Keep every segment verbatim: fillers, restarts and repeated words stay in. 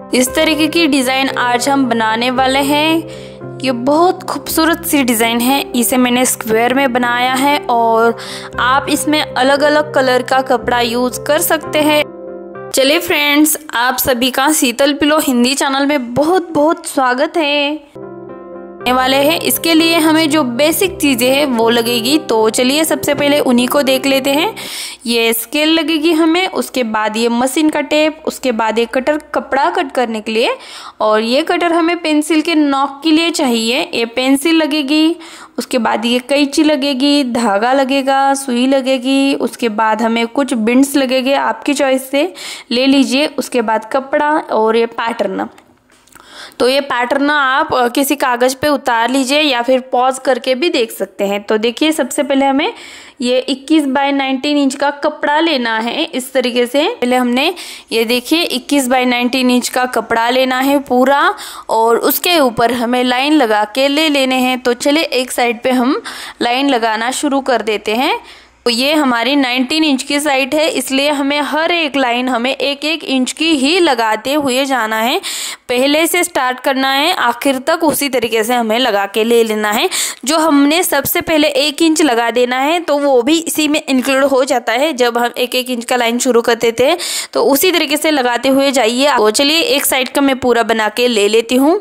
इस तरीके की डिज़ाइन आज हम बनाने वाले हैं। ये बहुत खूबसूरत सी डिज़ाइन है। इसे मैंने स्क्वायर में बनाया है और आप इसमें अलग अलग कलर का कपड़ा यूज़ कर सकते हैं। चलिए फ्रेंड्स, आप सभी का शीतल पिलो हिंदी चैनल में बहुत बहुत स्वागत है वाले हैं। इसके लिए हमें जो बेसिक चीज़ें हैं वो लगेगी, तो चलिए सबसे पहले उन्हीं को देख लेते हैं। ये स्केल लगेगी हमें, उसके बाद ये मशीन का टेप, उसके बाद ये कटर कपड़ा कट करने के लिए, और ये कटर हमें पेंसिल के नॉक के लिए चाहिए। ये पेंसिल लगेगी, उसके बाद ये कैंची लगेगी, धागा लगेगा, सुई लगेगी, उसके बाद हमें कुछ बिंड्स लगेंगे, आपकी चॉइस से ले लीजिए। उसके बाद कपड़ा और ये पैटर्न। तो ये पैटर्न आप किसी कागज़ पे उतार लीजिए या फिर पॉज करके भी देख सकते हैं। तो देखिए सबसे पहले हमें ये इक्कीस बाई नाइनटीन इंच का कपड़ा लेना है। इस तरीके से पहले हमने ये देखिए इक्कीस बाई नाइनटीन इंच का कपड़ा लेना है पूरा, और उसके ऊपर हमें लाइन लगा के ले लेने हैं। तो चलिए एक साइड पे हम लाइन लगाना शुरू कर देते हैं। तो ये हमारी नाइनटीन इंच की साइड है, इसलिए हमें हर एक लाइन हमें एक एक इंच की ही लगाते हुए जाना है। पहले से स्टार्ट करना है, आखिर तक उसी तरीके से हमें लगा के ले लेना है। जो हमने सबसे पहले एक इंच लगा देना है तो वो भी इसी में इंक्लूड हो जाता है। जब हम एक एक इंच का लाइन शुरू कर देते हैं तो उसी तरीके से लगाते हुए जाइए। तो चलिए एक साइड का मैं पूरा बना के ले लेती हूँ।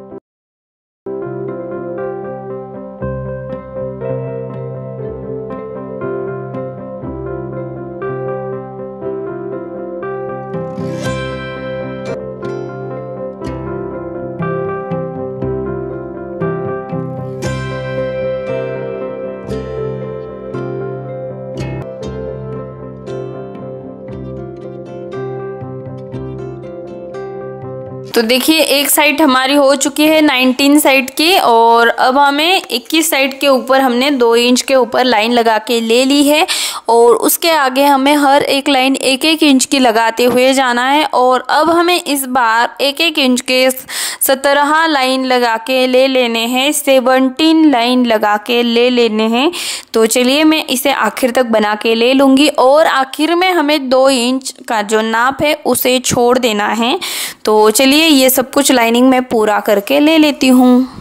तो देखिए एक साइड हमारी हो चुकी है नाइनटीन साइड की, और अब हमें इक्कीस साइड के ऊपर हमने दो इंच के ऊपर लाइन लगा के ले ली है, और उसके आगे हमें हर एक लाइन एक एक इंच की लगाते हुए जाना है। और अब हमें इस बार एक एक इंच के सत्रह लाइन लगा के ले लेने हैं, सेवनटीन लाइन लगा के ले लेने हैं। तो चलिए मैं इसे आखिर तक बना के ले लूँगी, और आखिर में हमें दो इंच का जो नाप है उसे छोड़ देना है। तो चलिए ये सब कुछ लाइनिंग में पूरा करके ले लेती हूँ।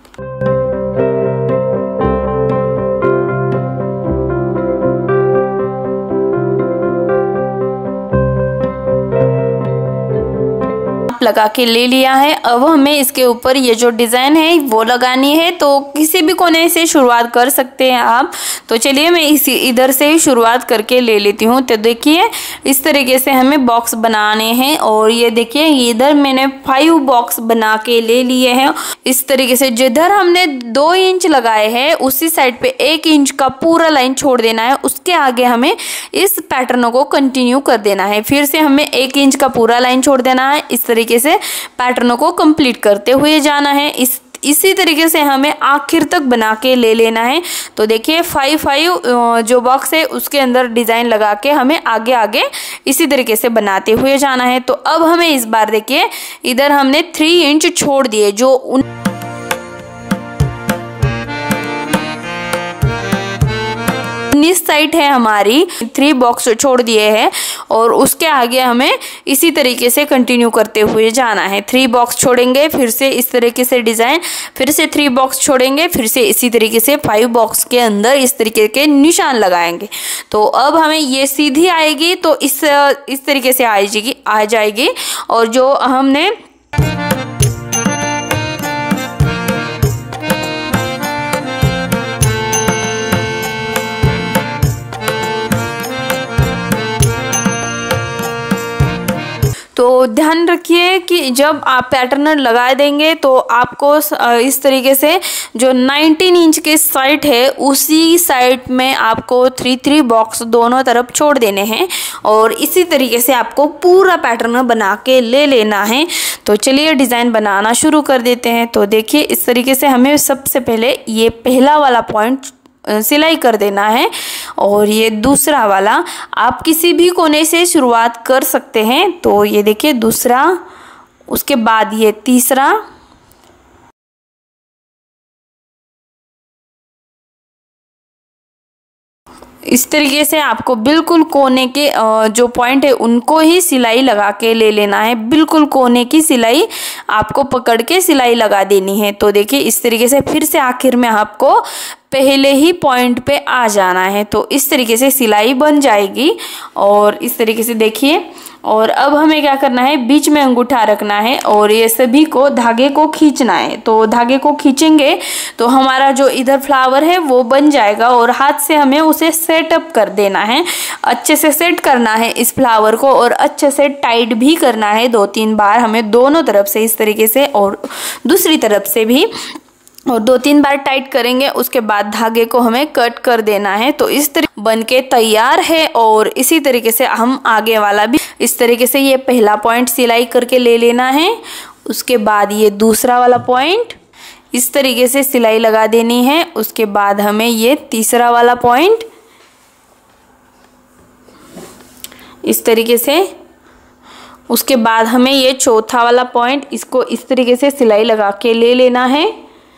लगा के ले लिया है। अब हमें इसके ऊपर ये जो डिज़ाइन है वो लगानी है। तो किसी भी कोने से शुरुआत कर सकते हैं आप। तो चलिए मैं इसी इधर से ही शुरुआत करके ले लेती हूँ। तो देखिए इस तरीके से हमें बॉक्स बनाने हैं, और ये देखिए इधर मैंने फाइव बॉक्स बना के ले लिए हैं। इस तरीके से जिधर हमने दो इंच लगाए हैं उसी साइड पे एक इंच का पूरा लाइन छोड़ देना है। उसके आगे हमें इस पैटर्न को कंटिन्यू कर देना है। फिर से हमें एक इंच का पूरा लाइन छोड़ देना है। इस तरीके से पैटर्न को कंप्लीट करते हुए जाना है। इस इसी तरीके से हमें आखिर तक बना के ले लेना है। तो देखिए फाइव फाइव जो बॉक्स है उसके अंदर डिज़ाइन लगा के हमें आगे आगे इसी तरीके से बनाते हुए जाना है। तो अब हमें इस बार देखिए इधर हमने थ्री इंच छोड़ दिए, जो उन उन्नीस साइड है हमारी, थ्री बॉक्स छोड़ दिए हैं, और उसके आगे हमें इसी तरीके से कंटिन्यू करते हुए जाना है। थ्री बॉक्स छोड़ेंगे, फिर से इस तरीके से डिज़ाइन, फिर से थ्री बॉक्स छोड़ेंगे, फिर से इसी तरीके से फाइव बॉक्स के अंदर इस तरीके के निशान लगाएंगे। तो अब हमें ये सीधी आएगी, तो इस इस तरीके से आ जाएगी आ जाएगी और जो हमने तो ध्यान रखिए कि जब आप पैटर्न लगा देंगे तो आपको इस तरीके से जो नाइनटीन इंच के साइड है उसी साइड में आपको थ्री थ्री बॉक्स दोनों तरफ छोड़ देने हैं, और इसी तरीके से आपको पूरा पैटर्न बना के ले लेना है। तो चलिए डिज़ाइन बनाना शुरू कर देते हैं। तो देखिए इस तरीके से हमें सबसे पहले ये पहला वाला पॉइंट सिलाई कर देना है, और ये दूसरा वाला आप किसी भी कोने से शुरुआत कर सकते हैं। तो ये देखिए दूसरा, उसके बाद ये तीसरा, इस तरीके से आपको बिल्कुल कोने के जो पॉइंट है उनको ही सिलाई लगा के ले लेना है। बिल्कुल कोने की सिलाई आपको पकड़ के सिलाई लगा देनी है। तो देखिए इस तरीके से फिर से आखिर में आपको पहले ही पॉइंट पे आ जाना है। तो इस तरीके से सिलाई बन जाएगी। और इस तरीके से देखिए, और अब हमें क्या करना है, बीच में अंगूठा रखना है और ये सभी को धागे को खींचना है। तो धागे को खींचेंगे तो हमारा जो इधर फ्लावर है वो बन जाएगा और हाथ से हमें उसे सेटअप कर देना है। अच्छे से सेट करना है इस फ्लावर को और अच्छे से टाइट भी करना है दो तीन बार हमें, दोनों तरफ से इस तरीके से और दूसरी तरफ से भी, और दो तीन बार टाइट करेंगे। उसके बाद धागे को हमें कट कर देना है। तो इस तरीके बन के तैयार है। और इसी तरीके से हम आगे वाला भी इस तरीके से ये पहला पॉइंट सिलाई करके ले लेना है। उसके बाद ये दूसरा वाला पॉइंट इस तरीके से सिलाई लगा देनी है। उसके बाद हमें ये तीसरा वाला पॉइंट इस तरीके से, उसके बाद हमें ये चौथा वाला पॉइंट, इसको इस तरीके से सिलाई लगा के ले लेना है।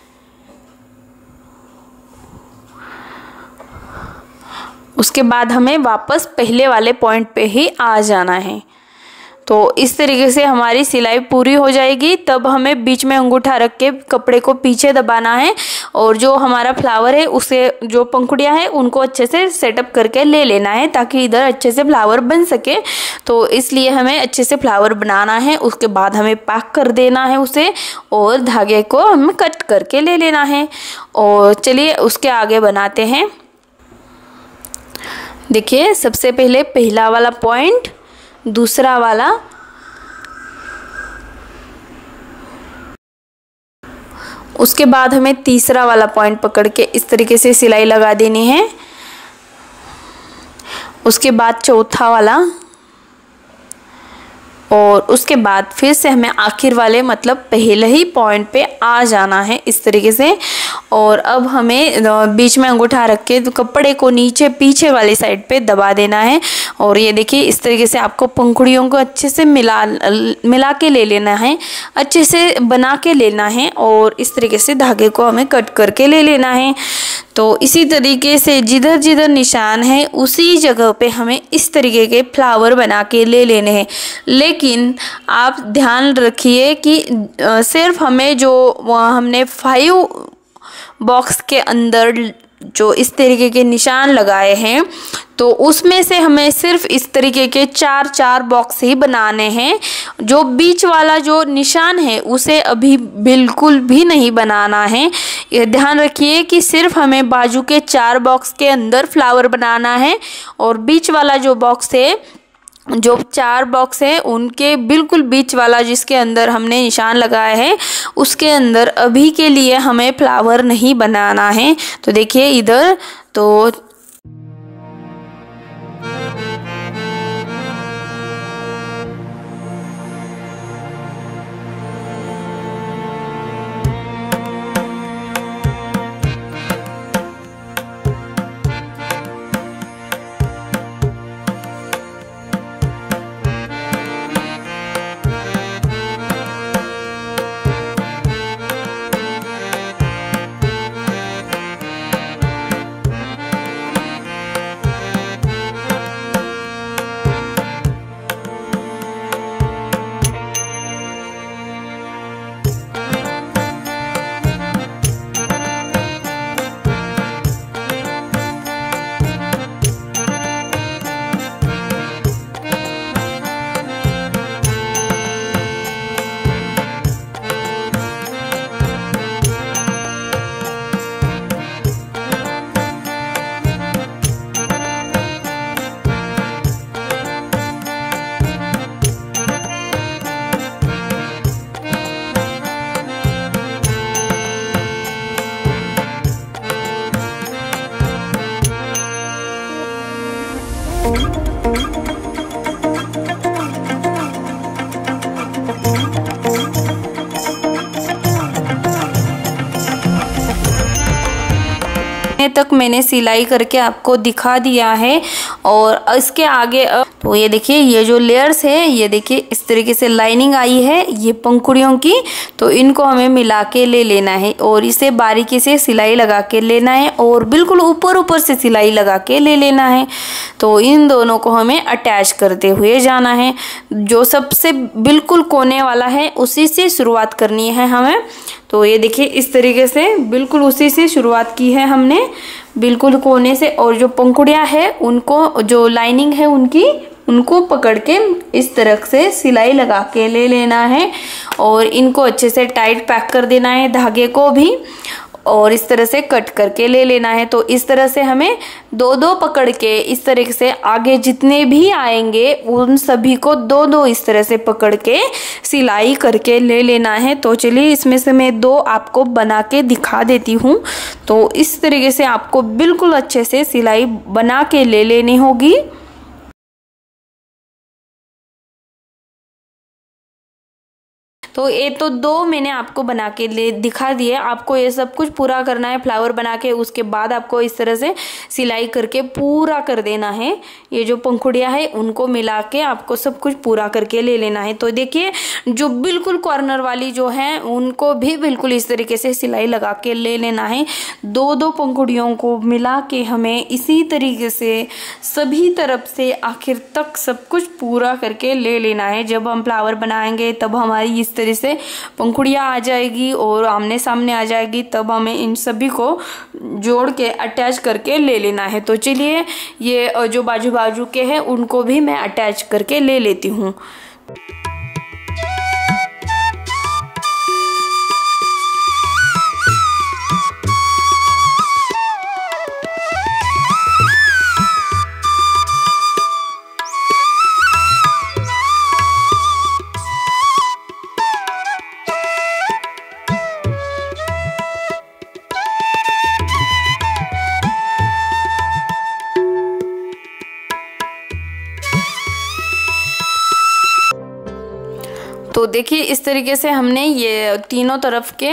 उसके बाद हमें वापस पहले वाले पॉइंट पे ही आ जाना है। तो इस तरीके से हमारी सिलाई पूरी हो जाएगी। तब हमें बीच में अंगूठा रख के कपड़े को पीछे दबाना है और जो हमारा फ्लावर है उसे, जो पंखुड़ियाँ हैं उनको अच्छे से सेटअप करके ले लेना है ताकि इधर अच्छे से फ्लावर बन सके। तो इसलिए हमें अच्छे से फ्लावर बनाना है। उसके बाद हमें पैक कर देना है उसे और धागे को हमें कट करके ले लेना है। और चलिए उसके आगे बनाते हैं। देखिए सबसे पहले पहला वाला पॉइंट, दूसरा वाला, उसके बाद हमें तीसरा वाला पॉइंट पकड़ के इस तरीके से सिलाई लगा देनी है। उसके बाद चौथा वाला और उसके बाद फिर से हमें आखिर वाले मतलब पहले ही पॉइंट पे आ जाना है इस तरीके से। और अब हमें बीच में अंगूठा रख के तो कपड़े को नीचे पीछे वाली साइड पे दबा देना है। और ये देखिए इस तरीके से आपको पंखुड़ियों को अच्छे से मिला मिला के ले लेना है, अच्छे से बना के लेना है और इस तरीके से धागे को हमें कट करके ले लेना है। तो इसी तरीके से जिधर जिधर निशान है उसी जगह पे हमें इस तरीके के फ्लावर बना के ले लेने हैं। लेकिन आप ध्यान रखिए कि सिर्फ हमें जो हमने फाइव बॉक्स के अंदर जो इस तरीके के निशान लगाए हैं तो उसमें से हमें सिर्फ इस तरीके के चार चार बॉक्स ही बनाने हैं। जो बीच वाला जो निशान है उसे अभी बिल्कुल भी नहीं बनाना है। ये ध्यान रखिए कि सिर्फ हमें बाजू के चार बॉक्स के अंदर फ्लावर बनाना है और बीच वाला जो बॉक्स है, जो चार बॉक्स है उनके बिल्कुल बीच वाला जिसके अंदर हमने निशान लगाया है उसके अंदर अभी के लिए हमें फ्लावर नहीं बनाना है। तो देखिए इधर तो तक मैंने सिलाई करके आपको दिखा दिया है। और इसके आगे अब तो ये देखिए ये जो लेयर्स है, ये देखिए इस तरीके से लाइनिंग आई है ये पंखुड़ियों की, तो इनको हमें मिला के ले लेना है और इसे बारीकी से सिलाई लगा के लेना है और बिल्कुल ऊपर ऊपर से सिलाई लगा के ले लेना है। तो इन दोनों को हमें अटैच करते हुए जाना है। जो सबसे बिल्कुल कोने वाला है उसी से शुरुआत करनी है हमें। तो ये देखिए इस तरीके से बिल्कुल उसी से शुरुआत की है हमने, बिल्कुल कोने से। और जो पंखुड़ियाँ है उनको, जो लाइनिंग है उनकी, उनको पकड़ के इस तरह से सिलाई लगा के ले लेना है और इनको अच्छे से टाइट पैक कर देना है धागे को भी, और इस तरह से कट करके ले लेना है। तो इस तरह से हमें दो दो पकड़ के इस तरीके से आगे जितने भी आएंगे उन सभी को दो दो इस तरह से पकड़ के सिलाई करके ले लेना है। तो चलिए इसमें से मैं दो आपको बना के दिखा देती हूँ। तो इस तरीके से आपको बिल्कुल अच्छे से सिलाई बना के ले लेनी होगी। तो ये तो दो मैंने आपको बना के ले दिखा दिए। आपको ये सब कुछ पूरा करना है फ्लावर बना के, उसके बाद आपको इस तरह से सिलाई करके पूरा कर देना है। ये जो पंखुड़ियाँ है उनको मिला के आपको सब कुछ पूरा करके ले लेना है। तो देखिए जो बिल्कुल कॉर्नर वाली जो है उनको भी बिल्कुल इस तरीके से सिलाई लगा के ले लेना है। दो दो पंखुड़ियों को मिला के हमें इसी तरीके से सभी तरफ से आखिर तक सब कुछ पूरा करके ले लेना है। जब हम फ्लावर बनाएंगे तब हमारी इस से पंखुड़ियाँ आ जाएगी और आमने सामने आ जाएगी, तब हमें इन सभी को जोड़ के अटैच करके ले लेना है। तो चलिए ये जो बाजू बाजू के हैं उनको भी मैं अटैच करके ले लेती हूँ। तो देखिए इस तरीके से हमने ये तीनों तरफ के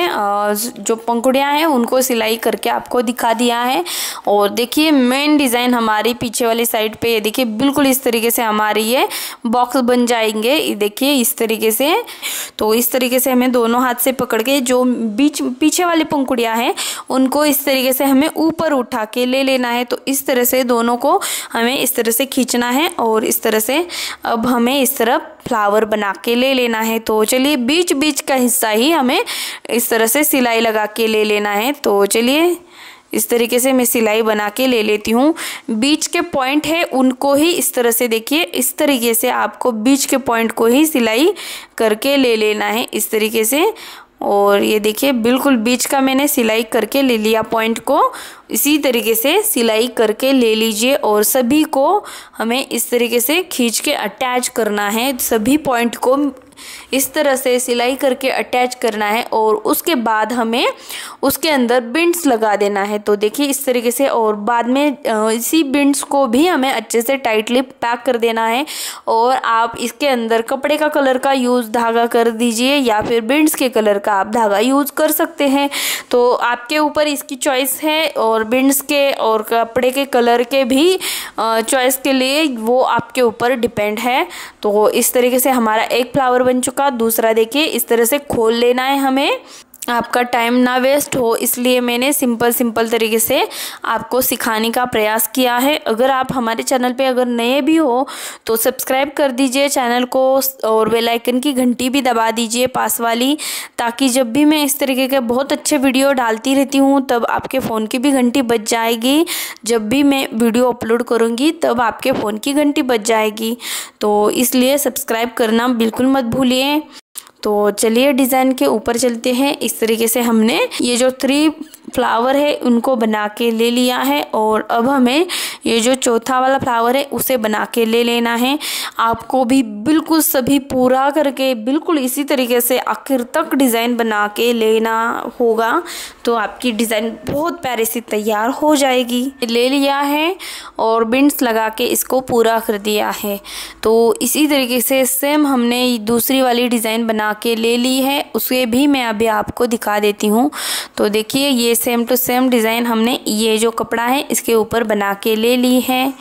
जो पंखुड़ियाँ हैं उनको सिलाई करके आपको दिखा दिया है। और देखिए मेन डिज़ाइन हमारी पीछे वाली साइड पे, ये देखिए बिल्कुल इस तरीके से हमारी ये बॉक्स बन जाएंगे। देखिए इस तरीके से, तो इस तरीके से हमें दोनों हाथ से पकड़ के जो बीच पीछे वाली पंखुड़ियाँ हैं उनको इस तरीके से हमें ऊपर उठा के ले लेना है। तो इस तरह से दोनों को हमें इस तरह से खींचना है और इस तरह से अब हमें इस तरफ फ्लावर बना के ले लेना है। तो चलिए बीच बीच का हिस्सा ही हमें इस तरह से सिलाई लगा के ले लेना है। तो चलिए इस तरीके से मैं सिलाई बना के ले लेती हूँ। बीच के पॉइंट है उनको ही इस तरह से, देखिए इस तरीके से आपको बीच के पॉइंट को ही सिलाई करके ले लेना है इस तरीके से। और ये देखिए बिल्कुल बीच का मैंने सिलाई करके ले लिया पॉइंट को। इसी तरीके से सिलाई करके ले लीजिए और सभी को हमें इस तरीके से खींच के अटैच करना है। सभी पॉइंट को इस तरह से सिलाई करके अटैच करना है और उसके बाद हमें उसके अंदर बिंड्स लगा देना है। तो देखिए इस तरीके से, और बाद में इसी बिंड्स को भी हमें अच्छे से टाइटली पैक कर देना है। और आप इसके अंदर कपड़े का कलर का यूज़ धागा कर दीजिए या फिर बिंड्स के कलर का आप धागा यूज़ कर सकते हैं। तो आपके ऊपर इसकी चॉइस है, और बिंड्स के और कपड़े के कलर के भी चॉइस के लिए वो आपके ऊपर डिपेंड है। तो इस तरीके से हमारा एक फ्लावर बन चुका। दूसरा देखिए इस तरह से खोल लेना है हमें, आपका टाइम ना वेस्ट हो इसलिए मैंने सिंपल सिंपल तरीके से आपको सिखाने का प्रयास किया है। अगर आप हमारे चैनल पे अगर नए भी हो तो सब्सक्राइब कर दीजिए चैनल को और बेल आइकन की घंटी भी दबा दीजिए पास वाली, ताकि जब भी मैं इस तरीके के बहुत अच्छे वीडियो डालती रहती हूँ तब आपके फ़ोन की भी घंटी बज जाएगी। जब भी मैं वीडियो अपलोड करूँगी तब आपके फ़ोन की घंटी बज जाएगी। तो इसलिए सब्सक्राइब करना बिल्कुल मत भूलिए। तो चलिए डिज़ाइन के ऊपर चलते हैं। इस तरीके से हमने ये जो थ्री फ्लावर है उनको बना के ले लिया है और अब हमें ये जो चौथा वाला फ्लावर है उसे बना के ले लेना है। आपको भी बिल्कुल सभी पूरा करके बिल्कुल इसी तरीके से आखिर तक डिज़ाइन बना के लेना होगा, तो आपकी डिज़ाइन बहुत प्यारे से तैयार हो जाएगी। ले लिया है और बिंड्स लगा के इसको पूरा कर दिया है। तो इसी तरीके से सेम हमने दूसरी वाली डिज़ाइन बना के ले ली है, उसे भी मैं अभी आपको दिखा देती हूँ। तो देखिए ये सेम टू सेम डिज़ाइन हमने ये जो कपड़ा है इसके ऊपर बना के ले ली है।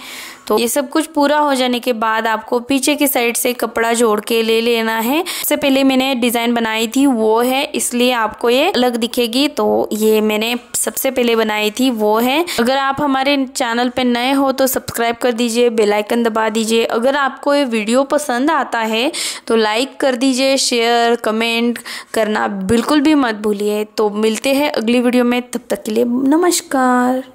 तो ये सब कुछ पूरा हो जाने के बाद आपको पीछे की साइड से कपड़ा जोड़ के ले लेना है। सबसे पहले मैंने डिजाइन बनाई थी वो है, इसलिए आपको ये अलग दिखेगी। तो ये मैंने सबसे पहले बनाई थी वो है। अगर आप हमारे चैनल पे नए हो तो सब्सक्राइब कर दीजिए, बेल आइकन दबा दीजिए। अगर आपको ये वीडियो पसंद आता है तो लाइक कर दीजिए, शेयर कमेंट करना बिल्कुल भी मत भूलिए। तो मिलते हैं अगली वीडियो में, तब तक के लिए नमस्कार।